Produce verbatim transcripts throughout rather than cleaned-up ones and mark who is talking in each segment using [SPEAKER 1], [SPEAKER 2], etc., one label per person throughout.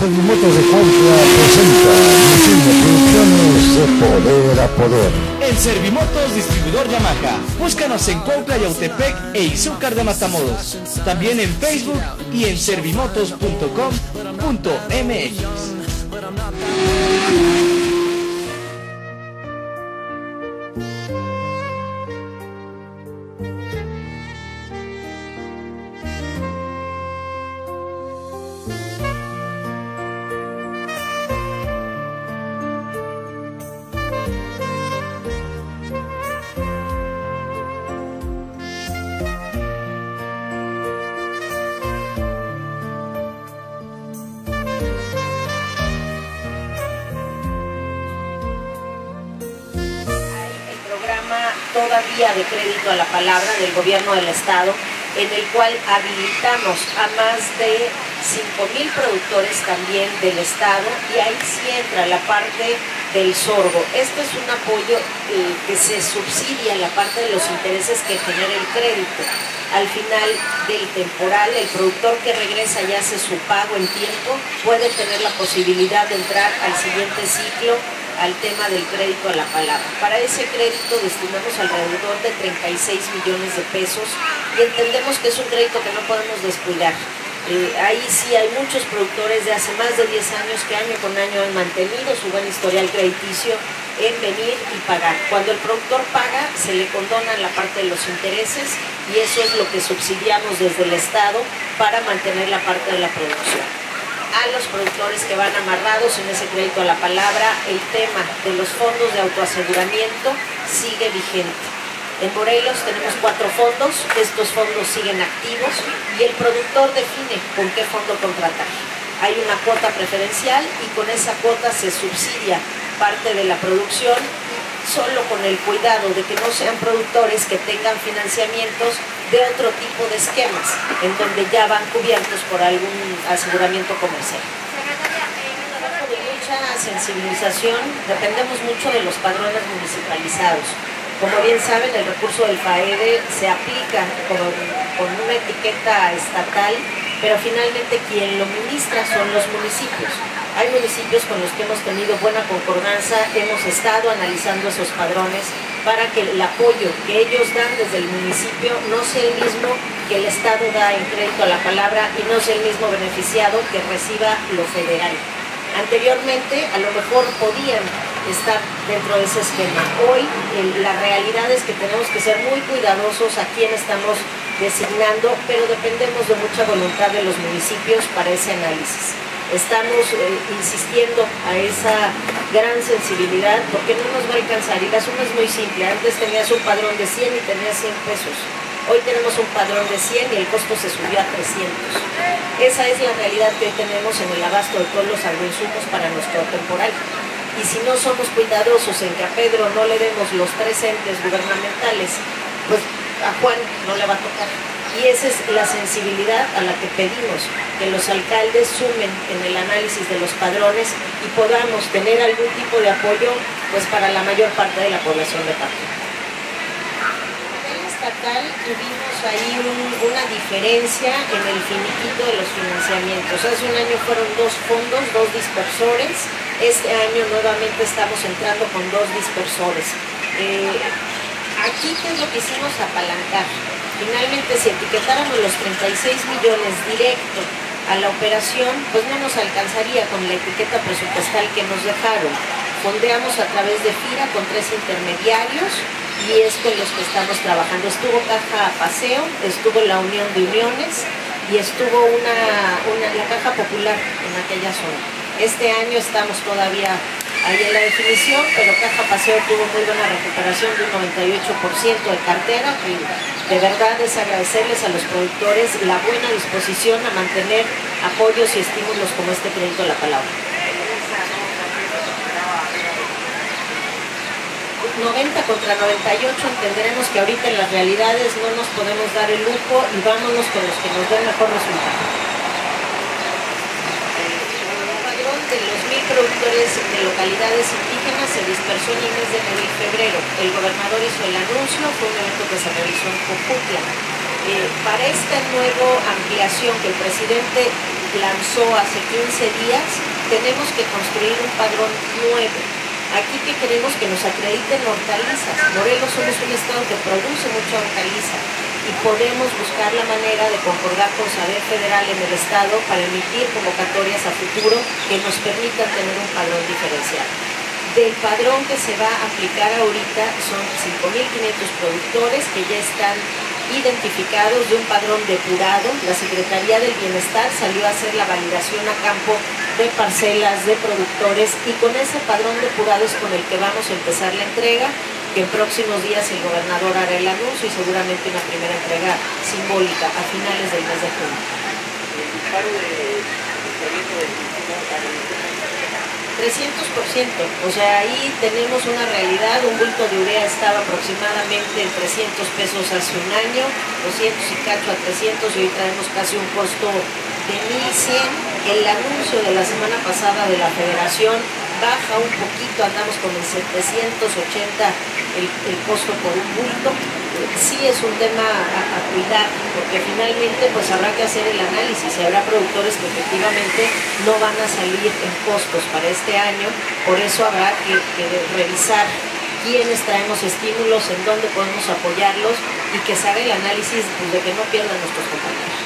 [SPEAKER 1] Servimotos de Cuautla presenta Producciones de Poder a Poder.
[SPEAKER 2] El Servimotos distribuidor Yamaha. Búscanos en Cuautla, Yautepec e Izúcar de Matamoros. También en Facebook y en servimotos punto com punto m x.
[SPEAKER 3] Todavía de crédito a la palabra del gobierno del estado, en el cual habilitamos a más de cinco mil productores también del estado, y ahí sí entra la parte del sorgo. Este es un apoyo eh, que se subsidia la parte de los intereses que genera el crédito. Al final del temporal, el productor que regresa y hace su pago en tiempo puede tener la posibilidad de entrar al siguiente ciclo al tema del crédito a la palabra. Para ese crédito destinamos alrededor de treinta y seis millones de pesos y entendemos que es un crédito que no podemos descuidar. Eh, ahí sí hay muchos productores de hace más de diez años que año con año han mantenido su buen historial crediticio en venir y pagar. Cuando el productor paga, se le condona la parte de los intereses y eso es lo que subsidiamos desde el Estado para mantener la parte de la producción. A los productores que van amarrados en ese crédito a la palabra, el tema de los fondos de autoaseguramiento sigue vigente. En Morelos tenemos cuatro fondos, estos fondos siguen activos y el productor define con qué fondo contratar. Hay una cuota preferencial y con esa cuota se subsidia parte de la producción, solo con el cuidado de que no sean productores que tengan financiamientos de otro tipo de esquemas, en donde ya van cubiertos por algún aseguramiento comercial. Trabajo de mucha sensibilización, dependemos mucho de los padrones municipalizados. Como bien saben, el recurso del FAEDE se aplica con, con una etiqueta estatal, pero finalmente quien lo ministra son los municipios. Hay municipios con los que hemos tenido buena concordancia, hemos estado analizando esos padrones para que el apoyo que ellos dan desde el municipio no sea el mismo que el Estado da en crédito a la palabra y no sea el mismo beneficiado que reciba lo federal. Anteriormente a lo mejor podían estar dentro de ese esquema. Hoy el, la realidad es que tenemos que ser muy cuidadosos a quién estamos designando, pero dependemos de mucha voluntad de los municipios para ese análisis. Estamos eh, insistiendo a esa gran sensibilidad porque no nos va a alcanzar y la suma es muy simple. Antes tenías un padrón de cien y tenías cien pesos. Hoy tenemos un padrón de cien y el costo se subió a trescientos. Esa es la realidad que hoy tenemos en el abasto de todos los agroinsumos para nuestro temporal. Y si no somos cuidadosos en que a Pedro no le demos los tres entes gubernamentales, pues a Juan no le va a tocar. Y esa es la sensibilidad a la que pedimos, que los alcaldes sumen en el análisis de los padrones y podamos tener algún tipo de apoyo pues para la mayor parte de la población de Paco. A nivel estatal tuvimos ahí un, una diferencia en el finiquito de los financiamientos. Hace un año fueron dos fondos, dos dispersores. Este año nuevamente estamos entrando con dos dispersores. Eh, aquí, ¿qué es lo que hicimos? Apalancar. Finalmente, si etiquetáramos los treinta y seis millones directo a la operación, pues no nos alcanzaría con la etiqueta presupuestal que nos dejaron. Fondeamos a través de FIRA con tres intermediarios y es con los que estamos trabajando. Estuvo Caja Paseo, estuvo la Unión de Uniones y estuvo una, una, la Caja Popular en aquella zona. Este año estamos todavía ahí en la definición, pero Caja Paseo tuvo muy buena recuperación de un noventa y ocho por ciento de cartera y de verdad es agradecerles a los productores la buena disposición a mantener apoyos y estímulos como este crédito a la palabra. noventa contra noventa y ocho, entenderemos que ahorita en las realidades no nos podemos dar el lujo y vámonos con los que nos den mejor resultado. De los mil productores de localidades indígenas se dispersó en el mes de enero y febrero. El gobernador hizo el anuncio, fue un evento que se realizó en Cojutla. Eh, para esta nueva ampliación que el presidente lanzó hace quince días, tenemos que construir un padrón nuevo. Aquí que queremos que nos acrediten hortalizas. Morelos somos un estado que produce mucha hortaliza y podemos buscar la manera de concordar con Saber Federal en el estado para emitir convocatorias a futuro que nos permitan tener un padrón diferencial. Del padrón que se va a aplicar ahorita son cinco mil quinientos productores que ya están identificados de un padrón depurado. La Secretaría del Bienestar salió a hacer la validación a campo de parcelas de productores y con ese padrón depurado es con el que vamos a empezar la entrega, que en próximos días el gobernador hará el anuncio y seguramente una primera entrega simbólica a finales del mes de junio.
[SPEAKER 4] El disparo de incremento del
[SPEAKER 3] trescientos por ciento, o sea, ahí tenemos una realidad. Un bulto de urea estaba aproximadamente en trescientos pesos hace un año, doscientos y cacho a trescientos, y hoy traemos casi un costo de mil cien. El anuncio de la semana pasada de la Federación baja un poquito, andamos con el setecientos ochenta el, el costo por un bulto. Sí es un tema a, a cuidar, porque finalmente pues habrá que hacer el análisis y habrá productores que efectivamente no van a salir en costos para este año. Por eso habrá que, que revisar quiénes traemos estímulos, en dónde podemos apoyarlos y que se haga el análisis pues, de que no pierdan nuestros compañeros.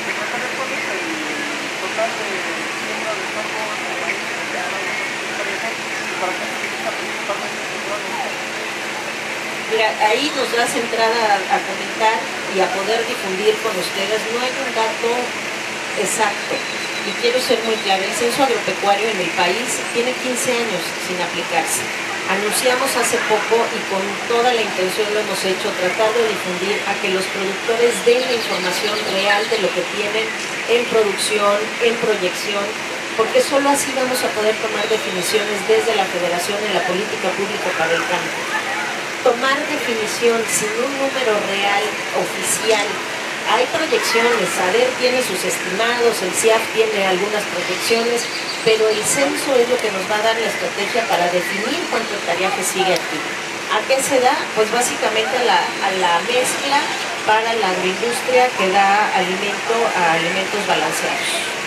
[SPEAKER 3] Mira, ahí nos das entrada a, a comentar y a poder difundir con ustedes. No hay un dato exacto y quiero ser muy clara. El censo agropecuario en el país tiene quince años sin aplicarse. Anunciamos hace poco y con toda la intención lo hemos hecho, tratar de difundir a que los productores den la información real de lo que tienen en producción, en proyección, porque solo así vamos a poder tomar definiciones desde la Federación en la política pública para el campo. Tomar definición sin un número real, oficial. Hay proyecciones, Saber tiene sus estimados, el C I A F tiene algunas proyecciones, pero el censo es lo que nos va a dar la estrategia para definir cuánto hectareaje sigue aquí. ¿A qué se da? Pues básicamente a la, a la mezcla para la agroindustria que da alimento a alimentos balanceados.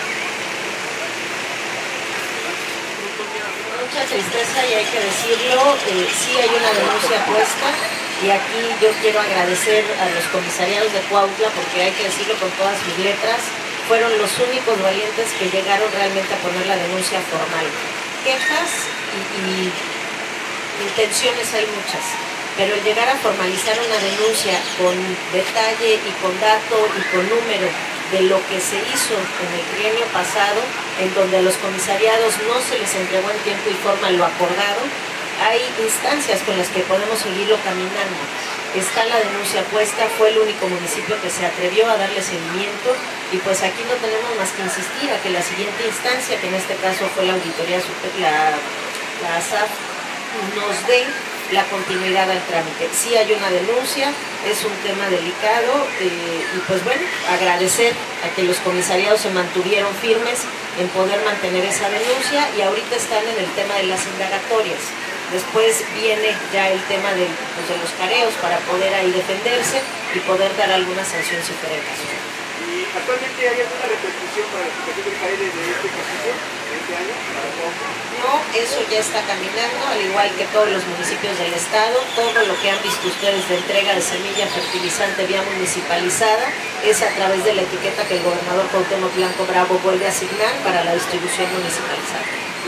[SPEAKER 3] Mucha tristeza y hay que decirlo, eh, sí hay una denuncia puesta y aquí yo quiero agradecer a los comisariados de Cuautla porque hay que decirlo con todas sus letras, fueron los únicos valientes que llegaron realmente a poner la denuncia formal. Quejas y, y intenciones hay muchas, pero el llegar a formalizar una denuncia con detalle y con dato y con número de lo que se hizo en el trienio pasado, en donde a los comisariados no se les entregó en tiempo y forma lo acordado, hay instancias con las que podemos seguirlo caminando. Está la denuncia puesta, fue el único municipio que se atrevió a darle seguimiento y pues aquí no tenemos más que insistir a que la siguiente instancia, que en este caso fue la Auditoría Superior, la, la A S A F, nos dé la continuidad al trámite. Sí hay una denuncia, es un tema delicado eh, y pues bueno, agradecer a que los comisariados se mantuvieron firmes en poder mantener esa denuncia y ahorita están en el tema de las indagatorias. Después viene ya el tema de, pues, de los careos para poder ahí defenderse y poder dar alguna sanción si fuera el caso.
[SPEAKER 4] ¿Y actualmente hay alguna repercusión para la aplicación del CAEDE de este ejercicio, de este año?
[SPEAKER 3] No, eso ya está caminando, al igual que todos los municipios del estado. Todo lo que han visto ustedes de entrega de semilla fertilizante vía municipalizada es a través de la etiqueta que el gobernador Cuauhtémoc Blanco Bravo vuelve a asignar para la distribución municipalizada.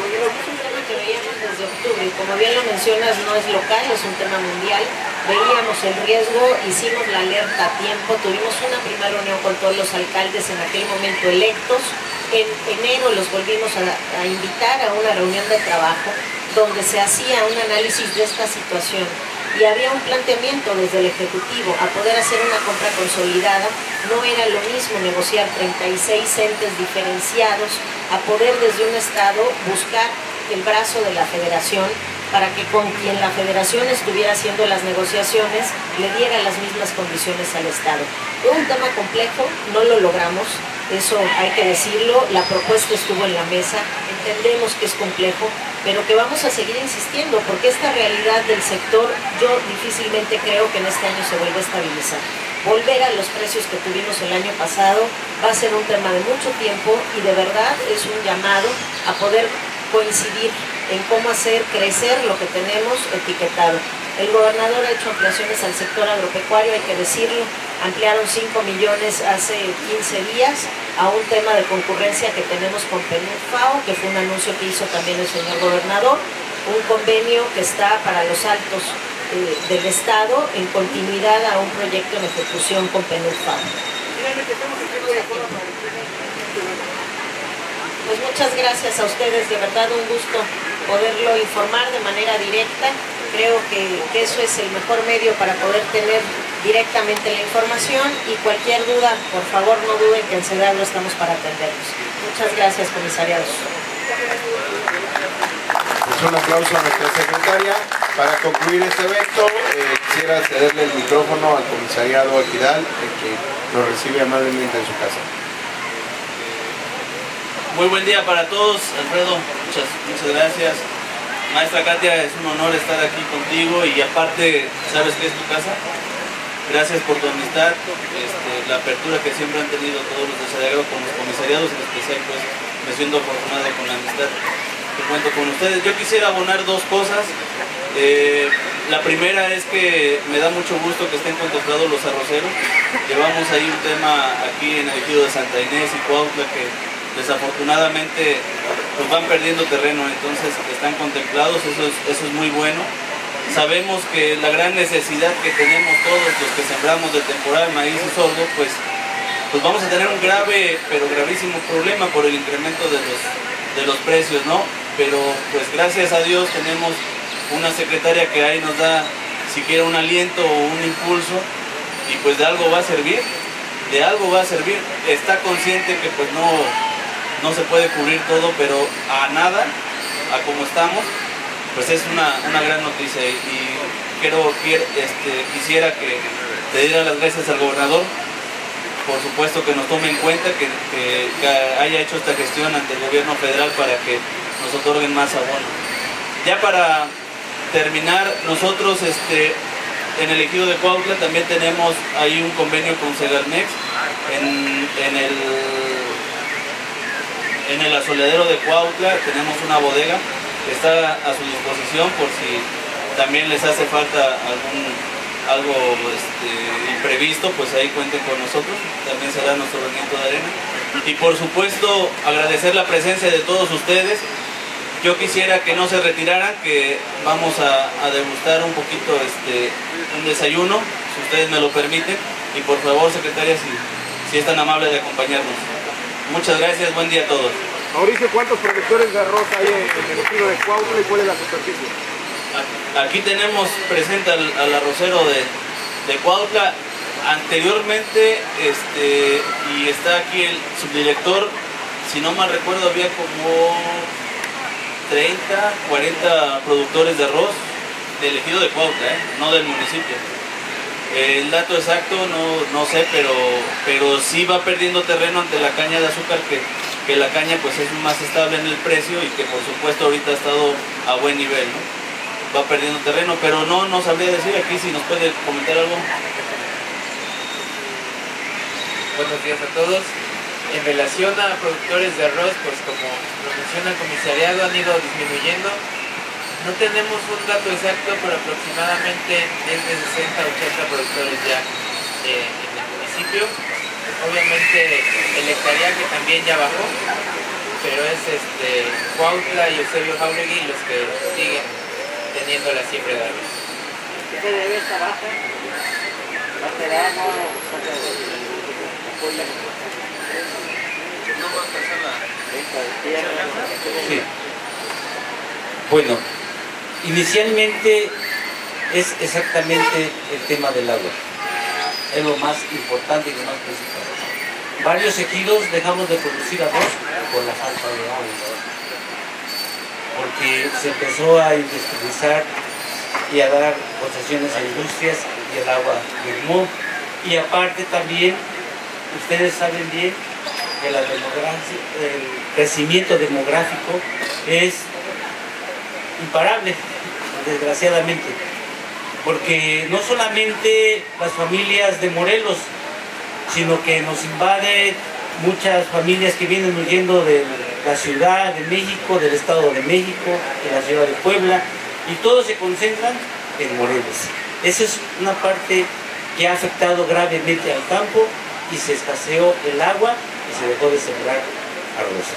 [SPEAKER 3] Que veíamos desde octubre, y como bien lo mencionas, no es local, es un tema mundial. Veíamos el riesgo, hicimos la alerta a tiempo, tuvimos una primera reunión con todos los alcaldes en aquel momento electos. En enero los volvimos a, a invitar a una reunión de trabajo donde se hacía un análisis de esta situación y había un planteamiento desde el Ejecutivo a poder hacer una compra consolidada. No era lo mismo negociar treinta y seis entes diferenciados a poder desde un estado buscar el brazo de la Federación para que con quien la Federación estuviera haciendo las negociaciones le diera las mismas condiciones al Estado. Fue un tema complejo, no lo logramos, eso hay que decirlo, la propuesta estuvo en la mesa, entendemos que es complejo, pero que vamos a seguir insistiendo porque esta realidad del sector yo difícilmente creo que en este año se vuelva a estabilizar. volver a los precios que tuvimos el año pasado. Va a ser un tema de mucho tiempo y de verdad es un llamado a poder coincidir en cómo hacer crecer lo que tenemos etiquetado. El gobernador ha hecho ampliaciones al sector agropecuario, hay que decirlo, ampliaron cinco millones hace quince días a un tema de concurrencia que tenemos con PENUFAO, que fue un anuncio que hizo también el señor gobernador, un convenio que está para los altos eh, del Estado en continuidad a un proyecto en ejecución con PENUFAO.
[SPEAKER 4] Finalmente, estamos en tiempo de acuerdo para el
[SPEAKER 3] Pues muchas gracias a ustedes, de verdad un gusto poderlo informar de manera directa. Creo que, que eso es el mejor medio para poder tener directamente la información y cualquier duda, por favor no duden que en CEDAGRO estamos para atenderlos. Muchas gracias, comisariados.
[SPEAKER 5] Pues un aplauso a nuestra secretaria. Para concluir este evento, eh, quisiera cederle el micrófono al comisariado Equidal, el que nos recibe amablemente en su casa.
[SPEAKER 6] Muy buen día para todos, Alfredo, muchas, muchas gracias. Maestra Katia, es un honor estar aquí contigo y aparte, ¿sabes qué es tu casa? Gracias por tu amistad, este, la apertura que siempre han tenido todos los de CEDAGRO con los comisariados, en especial pues me siento afortunado con la amistad que cuento con ustedes. Yo quisiera abonar dos cosas. Eh, la primera es que me da mucho gusto que estén contemplados los arroceros. Llevamos ahí un tema aquí en el ejido de Santa Inés y Cuautla que desafortunadamente pues van perdiendo terreno, entonces están contemplados, eso es, eso es muy bueno. Sabemos que la gran necesidad que tenemos todos los que sembramos de temporada maíz y sorgo, pues, pues vamos a tener un grave, pero gravísimo problema por el incremento de los, de los precios, ¿no? Pero pues gracias a Dios tenemos una secretaria que ahí nos da siquiera un aliento o un impulso y pues de algo va a servir, de algo va a servir. Está consciente que pues no, no se puede cubrir todo, pero a nada, a como estamos, pues es una, una gran noticia y, y quiero, quiero, este, quisiera que le diera las gracias al gobernador, por supuesto que nos tome en cuenta, que, que, que haya hecho esta gestión ante el gobierno federal para que nos otorguen más abono. Ya para terminar, nosotros este, en el ejido de Cuautla también tenemos ahí un convenio con Segalmex en, en el en el asoleadero de Cuautla, tenemos una bodega que está a su disposición por si también les hace falta algún algo este, imprevisto, pues ahí cuenten con nosotros, también será nuestro granito de arena. Y por supuesto agradecer la presencia de todos ustedes. Yo quisiera que no se retiraran, que vamos a, a degustar un poquito este, un desayuno, si ustedes me lo permiten, y por favor, secretaria, si, si es tan amable de acompañarnos. Muchas gracias, buen día a todos.
[SPEAKER 4] Mauricio, ¿cuántos productores de arroz hay en el ejido de Cuautla y cuál es la superficie?
[SPEAKER 6] Aquí tenemos presente al, al arrocero de, de Cuautla. Anteriormente, este, y está aquí el subdirector, si no mal recuerdo, había como treinta, cuarenta productores de arroz del ejido de Cuautla, ¿eh? No del municipio. El dato exacto no, no sé, pero, pero sí va perdiendo terreno ante la caña de azúcar, que, que la caña pues es más estable en el precio y que por supuesto ahorita ha estado a buen nivel, ¿no? Va perdiendo terreno, pero no, no sabría decir aquí si nos puede comentar algo.
[SPEAKER 7] Buenos días a todos. En relación a productores de arroz, pues como lo menciona el comisariado, han ido disminuyendo. No tenemos un dato exacto, pero aproximadamente desde sesenta a ochenta productores ya eh, en el municipio. Obviamente el hectareaje también ya bajó, pero es este Cuautla y Eusebio Jauregui los que siguen teniendo la siembra de arroz.
[SPEAKER 4] ¿Qué se debe esta baja? ¿Laterano?
[SPEAKER 8] Sí. Bueno, inicialmente es exactamente el tema del agua. Es lo más importante y lo más principal. Varios ejidos dejamos de producir arroz por la falta de agua, porque se empezó a industrializar y a dar concesiones a industrias y el agua mermó. Y aparte también, ustedes saben bien que la demografía, el crecimiento demográfico es imparable, desgraciadamente. porque no solamente las familias de Morelos, sino que nos invade muchas familias que vienen huyendo de la Ciudad de México, del Estado de México, de la Ciudad de Puebla, y todos se concentran en Morelos. Esa es una parte que ha afectado gravemente al campo y se escaseó el agua y se dejó de sembrar arroz.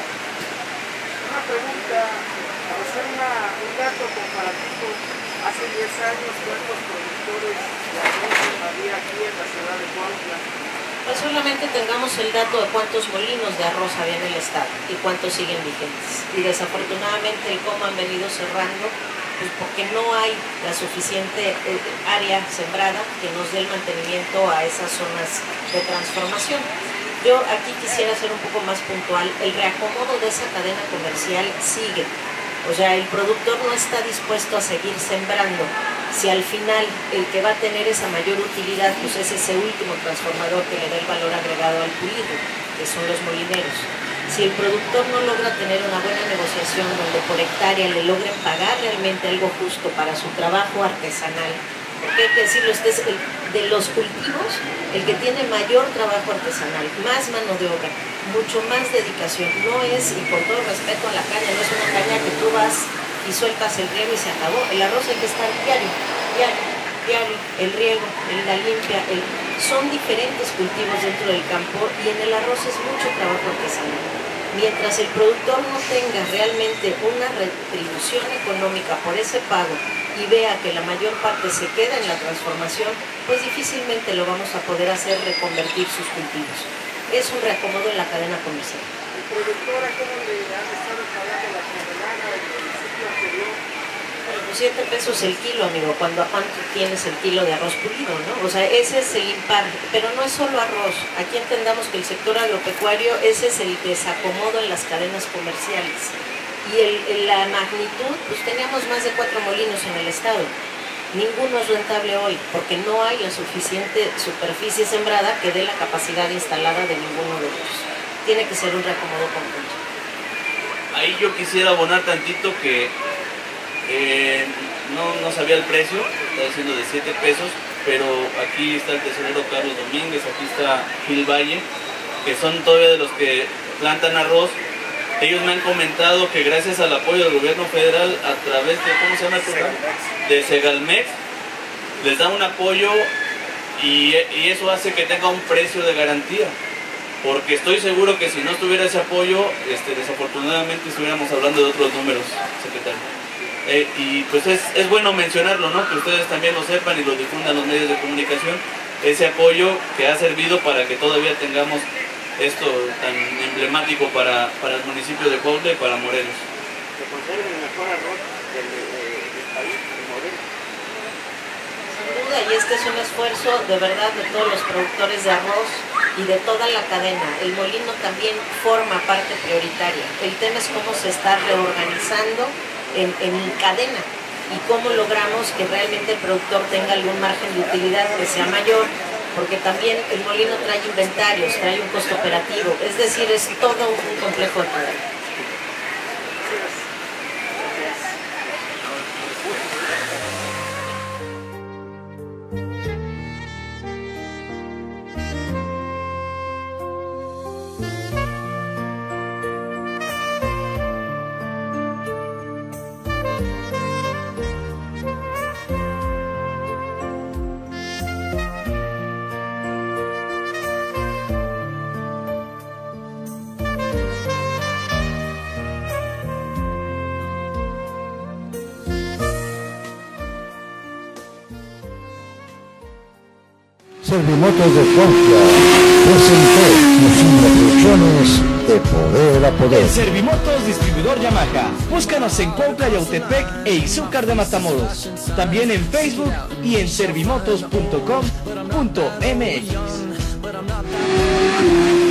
[SPEAKER 4] Una pregunta, para hacer una, un dato comparativo, hace diez años, ¿cuántos productores de arroz había aquí en la ciudad de Cuautla?
[SPEAKER 3] Pues solamente tengamos el dato de cuántos molinos de arroz había en el estado y cuántos siguen vigentes. Y desafortunadamente el cómo han venido cerrando, pues porque no hay la suficiente área sembrada que nos dé el mantenimiento a esas zonas de transformación. Yo aquí quisiera ser un poco más puntual. El reacomodo de esa cadena comercial sigue. O sea, el productor no está dispuesto a seguir sembrando. Si al final el que va a tener esa mayor utilidad, pues es ese último transformador que le da el valor agregado al pulido, que son los molineros. Si el productor no logra tener una buena negociación donde por hectárea le logren pagar realmente algo justo para su trabajo artesanal, porque hay que decirlo, este es el, de los cultivos el que tiene mayor trabajo artesanal, más mano de obra, mucho más dedicación. No es, y con todo respeto a la caña, no es una caña que tú vas y sueltas el riego y se acabó. El arroz hay que estar diario, diario, diario, el riego, el, la limpia, el, son diferentes cultivos dentro del campo y en el arroz es mucho trabajo artesanal. Mientras el productor no tenga realmente una retribución económica por ese pago y vea que la mayor parte se queda en la transformación, pues difícilmente lo vamos a poder hacer reconvertir sus cultivos. Es un reacomodo en la cadena comercial.
[SPEAKER 4] ¿El productor a cómo le han estado pagando la tonelada en el ciclo anterior?
[SPEAKER 3] Pues siete pesos el kilo, amigo, cuando a cuánto tienes el kilo de arroz pulido, ¿no? O sea, ese es el impar, pero no es solo arroz. Aquí entendamos que el sector agropecuario, ese es el desacomodo en las cadenas comerciales. Y el, el, la magnitud, pues teníamos más de cuatro molinos en el estado. Ninguno es rentable hoy, porque no hay la suficiente superficie sembrada que dé la capacidad instalada de ninguno de ellos. Tiene que ser un reacomodo conjunto.
[SPEAKER 6] Ahí yo quisiera abonar tantito que eh, no, no sabía el precio, está diciendo de siete pesos, pero aquí está el tesorero Carlos Domínguez, aquí está Gil Valle, que son todavía de los que plantan arroz. Ellos me han comentado que gracias al apoyo del gobierno federal a través de, ¿cómo se llama el programa? De Segalmex, les da un apoyo y, y eso hace que tenga un precio de garantía. Porque estoy seguro que si no estuviera ese apoyo, este, desafortunadamente estuviéramos hablando de otros números, secretario. Eh, y pues es, es bueno mencionarlo, ¿no? Que ustedes también lo sepan y lo difundan los medios de comunicación, ese apoyo que ha servido para que todavía tengamos esto tan emblemático para, para el municipio de Cuautla y para Morelos.
[SPEAKER 4] Se conserva el mejor arroz del, del país, de Morelos.
[SPEAKER 3] Sin duda, y este es un esfuerzo de verdad de todos los productores de arroz y de toda la cadena. El molino también forma parte prioritaria. El tema es cómo se está reorganizando en, en cadena y cómo logramos que realmente el productor tenga algún margen de utilidad que sea mayor, porque también el molino trae inventarios, trae un costo operativo, es decir, es todo un complejo de cadena.
[SPEAKER 1] Servimotos de Cuautla presentó Mocimbo Producciones de Poder a Poder.
[SPEAKER 2] En Servimotos Distribuidor Yamaha. Búscanos en Cuautla, Yautepec e Izúcar de Matamoros. También en Facebook y en servimotos punto com punto m x.